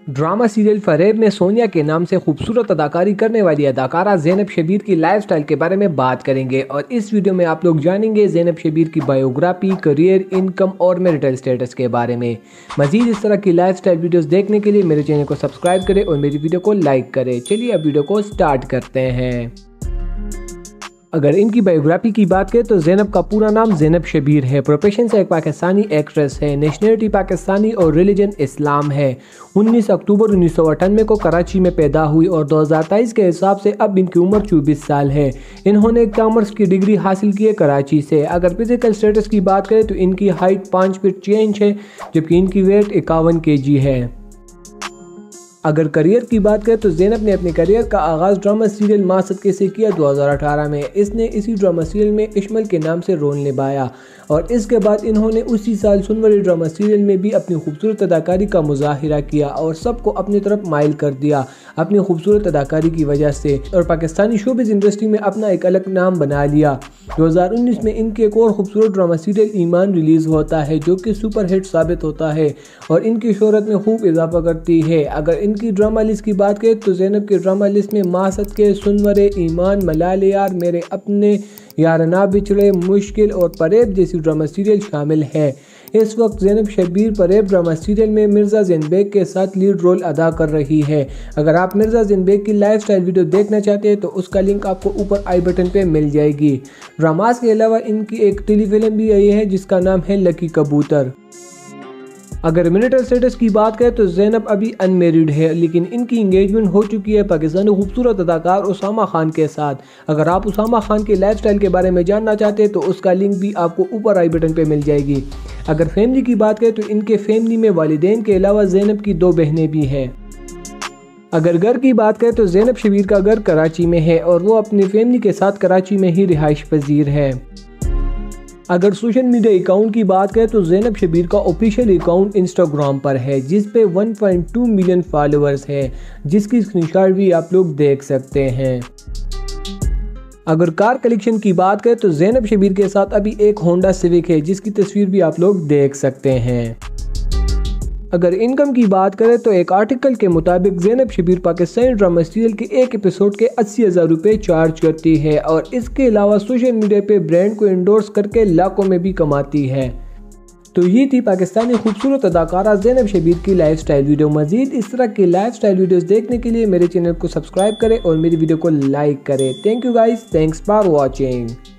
Drama serial फरेब में सोनिया के नाम से खूबसूरत अदाकारी करने वाली अदाकारा ज़ैनब शब्बीर की लाइफस्टाइल के बारे में बात करेंगे और इस वीडियो में आप लोग जानेंगे ज़ैनब शब्बीर की बायोग्राफी, करियर, इनकम और मैरिटल स्टेटस के बारे में। मजीद इस तरह की लाइफस्टाइल वीडियोस देखने के लिए मेरे चैनल को सब्सक्राइब करें और मेरी वीडियो को लाइक करें। चलिए अब वीडियो को स्टार्ट करते हैं। अगर इनकी बायोग्राफी की बात करें तो ज़ैनब का पूरा नाम ज़ैनब शब्बीर है। प्रोफेशन से एक पाकिस्तानी एक्ट्रेस है। नेशनलिटी पाकिस्तानी और रिलीजन इस्लाम है। 19 अक्टूबर 1998 को कराची में पैदा हुई और 2023 के हिसाब से अब इनकी उम्र 24 साल है। इन्होंने कॉमर्स की डिग्री हासिल की है कराची से। अगर फिजिकल स्टेटस की बात करें तो इनकी हाइट 5 फीट 6 इंच है, जबकि इनकी वेट 51 kg है। अगर करियर की बात करें तो ज़ैनब ने अपने करियर का आगाज़ ड्रामा सीरियल माँ सदके से किया 2018 में। इसने इसी ड्रामा सीरियल में इश्मल के नाम से रोल निभाया और इसके बाद इन्होंने उसी साल सुनवरी ड्रामा सीरियल में भी अपनी खूबसूरत अदाकारी का मुजाहिरा किया और सबको अपनी तरफ माइल कर दिया अपनी खूबसूरत अदाकारी की वजह से, और पाकिस्तानी शोबिज़ इंडस्ट्री में अपना एक अलग नाम बना लिया। 2019 में इनके एक और खूबसूरत ड्रामा सीरियल ईमान रिलीज़ होता है, जो कि सुपर हिट साबित होता है और इनकी शोहरत में खूब इजाफा करती है। अगर इनकी ड्रामा लिस्ट की बात करें तो ज़ैनब के ड्रामा लिस्ट में माँ सदके, सुनवरे, ईमान, मलाले यार, मेरे अपने, यार ना बिछड़े, मुश्किल और परेब जैसी ड्रामा सीरियल शामिल है। इस वक्त ज़ैनब शब्बीर परेब ड्रामा सीरियल में मिर्ज़ा ज़ैन बेग के साथ लीड रोल अदा कर रही है। अगर आप मिर्ज़ा ज़ैन बेग की लाइफस्टाइल वीडियो देखना चाहते हैं तो उसका लिंक आपको ऊपर आई बटन पे मिल जाएगी। ड्रामास के अलावा इनकी एक टेलीफिल्म भी आई है जिसका नाम है लकी कबूतर। अगर मैरिटल स्टेटस की बात करें तो ज़ैनब अभी अनमेरिड है, लेकिन इनकी एंगेजमेंट हो चुकी है पाकिस्तानी खूबसूरत अदाकार उसामा खान के साथ। अगर आप उसामा खान के लाइफस्टाइल के बारे में जानना चाहते हैं तो उसका लिंक भी आपको ऊपर आई बटन पे मिल जाएगी। अगर फैमिली की बात करें तो इनके फैमिली में वालिदैन के अलावा ज़ैनब की 2 बहनें भी हैं। अगर घर की बात करें तो ज़ैनब शब्बीर का घर कराची में है और वो अपनी फैमिली के साथ कराची में ही रिहाइश पजीर है। अगर सोशल मीडिया अकाउंट की बात करें तो ज़ैनब शब्बीर का ऑफिशियल अकाउंट इंस्टाग्राम पर है, जिस पे 1.2 मिलियन फॉलोअर्स हैं, जिसकी स्क्रीनशॉट भी आप लोग देख सकते हैं। अगर कार कलेक्शन की बात करें तो ज़ैनब शब्बीर के साथ अभी एक होंडा सिविक है, जिसकी तस्वीर भी आप लोग देख सकते हैं। अगर इनकम की बात करें तो एक आर्टिकल के मुताबिक ज़ैनब शब्बीर पाकिस्तानी ड्रामा सीरियल के एक एपिसोड के 80,000 रुपये चार्ज करती है और इसके अलावा सोशल मीडिया पे ब्रांड को एंडोर्स करके लाखों में भी कमाती है। तो ये थी पाकिस्तानी खूबसूरत अदाकारा ज़ैनब शब्बीर की लाइफस्टाइल वीडियो। मजीद इस तरह की लाइफस्टाइल वीडियोस देखने के लिए मेरे चैनल को सब्सक्राइब करें और मेरी वीडियो को लाइक करें। Thank you guys, thanks for watching.